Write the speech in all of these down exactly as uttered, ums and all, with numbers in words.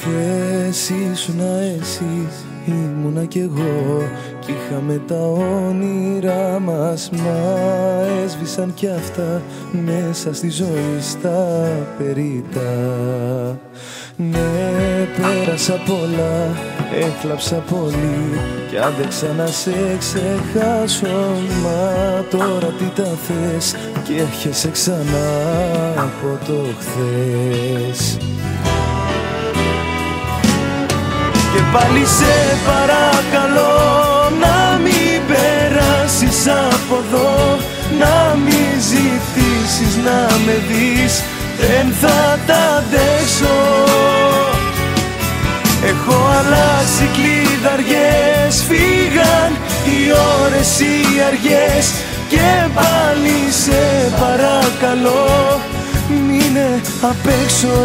Χθες ήσουνα εσύ, ήμουνα κι εγώ, κι είχαμε τα όνειρά μας, μα έσβησαν κι αυτά μέσα στη ζωή στα περίτα. Ναι, πέρασα πολλά, έκλαψα πολύ κι άντεξα να σε ξεχάσω, μα τώρα τι τα θες και έρχεσαι ξανά από το χθες. Και πάλι σε παρακαλώ να μην περάσεις από εδώ, να μην ζητήσεις να με δεις, δεν θα τα αντέξω. Έχω αλλάξει κλειδαριές, φύγαν οι ώρες οι αργές, και πάλι σε παρακαλώ μείνε απ' έξω.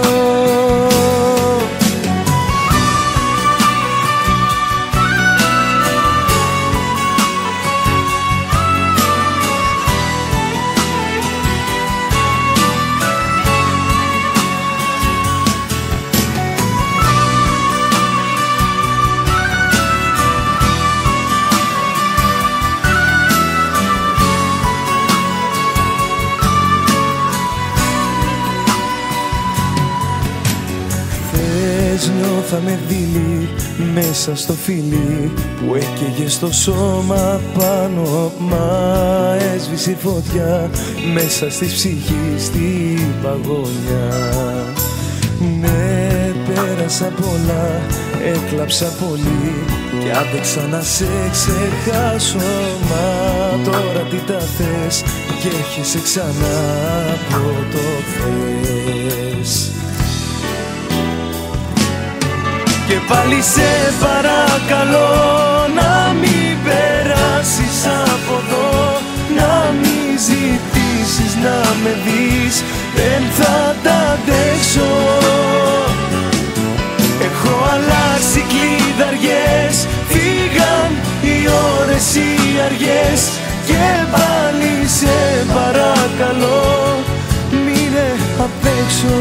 Νιώθαμε δειλή μέσα στο φιλί που έκαιγε στο σώμα πάνω, μα έσβησε η φωτιά μέσα στη ψυχή, στη παγωνιά. Ναι, πέρασα πολλά, έκλαψα πολύ κι άντεξα να σε ξεχάσω, μα τώρα τι τα θες και έρχεσαι ξανά από το χθες. Και πάλι σε παρακαλώ να μην περάσεις από εδώ, να μην ζητήσεις να με δεις, δεν θα τα αντέξω. Έχω αλλάξει κλειδαριές, φύγαν οι ώρες οι αργές, και πάλι σε παρακαλώ μείνε απ' έξω.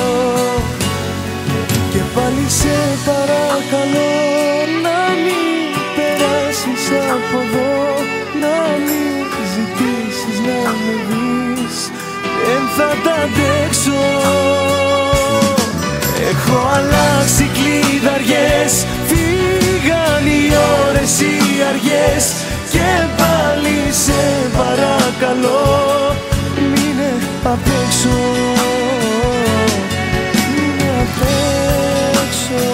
Και πάλι σε παρακαλώ να μην περάσεις από εδώ, να μην ζητήσεις να με δεις, δεν θα τα αντέξω. Έχω αλλάξει κλειδαριές, φύγαν οι ώρες οι αργές, και πάλι σε παρακαλώ μείνε απ' έξω. Μείνε απ' έξω.